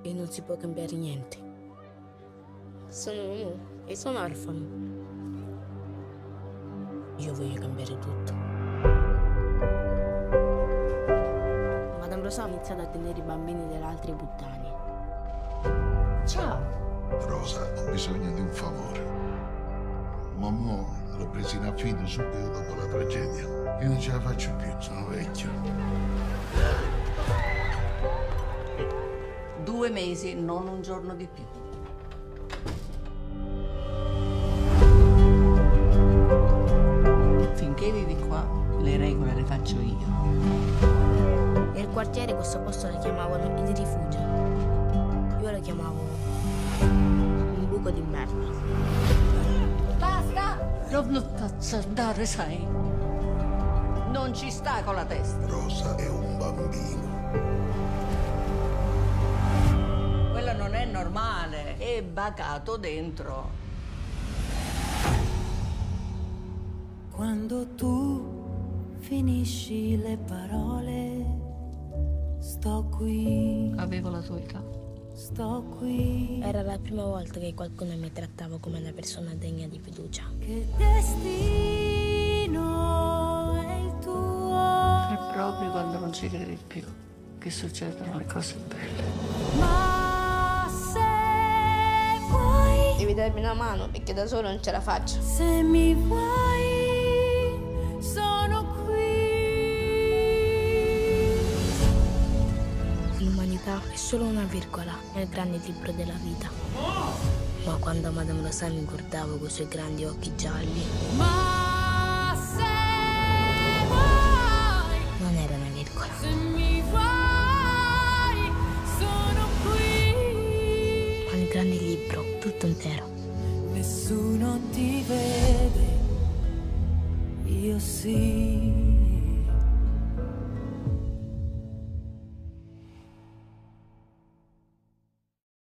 e non si può cambiare niente. Sono uno e sono orfano. Io voglio cambiare tutto. Madame Rosa ha iniziato a tenere i bambini delle altre puttane. Ciao. Rosa, ho bisogno di un favore. Mamma l'ho presa in affido subito dopo la tragedia. Io non ce la faccio più, sono vecchio. 2 mesi, non un giorno di più. Finché vivi qua, le regole le faccio io. Nel quartiere questo posto lo chiamavano il rifugio. Io lo chiamavo un buco di merda. Basta! Non lo faccio andare, sai? Non ci sta con la testa. Rosa è un bambino. Quello non è normale, è bacato dentro. Quando tu finisci le parole, sto qui. Avevo la tua età. Sto qui. Era la prima volta che qualcuno mi trattava come una persona degna di fiducia. Che destino è il tuo. È proprio quando non ci credi più che succedono le cose belle. Ma se vuoi, Devi darmi una mano perché da solo non ce la faccio. se mi vuoi, sono qui. L'umanità è solo una virgola nel grande libro della vita. Ma quando Madame Rosa mi guardava con i suoi grandi occhi gialli, Ma se vuoi, non era una virgola. se mi vuoi, sono qui. Ma il grande libro, tutto intero. Nessuno ti vede, io sì.